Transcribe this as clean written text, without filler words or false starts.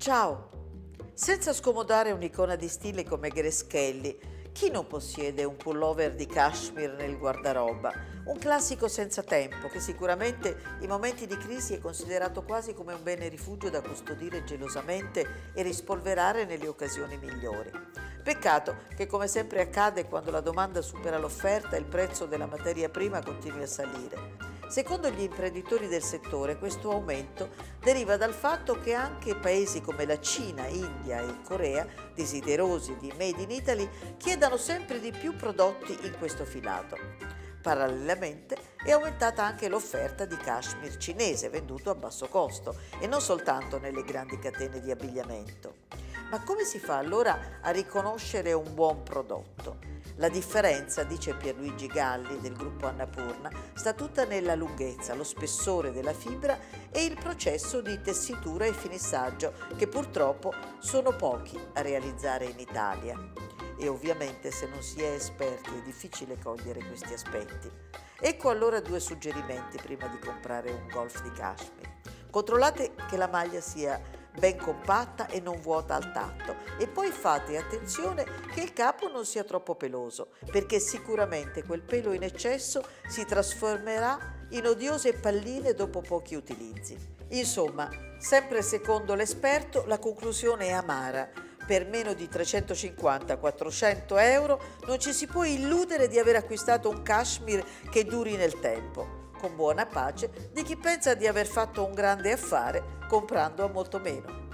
Ciao! Senza scomodare un'icona di stile come Grace Kelly, chi non possiede un pullover di cashmere nel guardaroba? Un classico senza tempo che sicuramente in momenti di crisi è considerato quasi come un bene rifugio da custodire gelosamente e rispolverare nelle occasioni migliori. Peccato che, come sempre accade quando la domanda supera l'offerta, il prezzo della materia prima continui a salire. Secondo gli imprenditori del settore, questo aumento deriva dal fatto che anche paesi come la Cina, India e Corea, desiderosi di Made in Italy, chiedano sempre di più prodotti in questo filato. Parallelamente è aumentata anche l'offerta di cashmere cinese venduto a basso costo e non soltanto nelle grandi catene di abbigliamento. Ma come si fa allora a riconoscere un buon prodotto? La differenza, dice Pierluigi Galli del gruppo Annapurna, sta tutta nella lunghezza, lo spessore della fibra e il processo di tessitura e finissaggio che purtroppo sono pochi a realizzare in Italia. E ovviamente se non si è esperti è difficile cogliere questi aspetti. Ecco allora due suggerimenti prima di comprare un golf di cashmere. Controllate che la maglia sia ben compatta e non vuota al tatto e poi fate attenzione che il capo non sia troppo peloso, perché sicuramente quel pelo in eccesso si trasformerà in odiose palline dopo pochi utilizzi. Insomma, sempre secondo l'esperto, la conclusione è amara. Per meno di 350-400 euro non ci si può illudere di aver acquistato un cashmere che duri nel tempo, con buona pace di chi pensa di aver fatto un grande affare comprando a molto meno.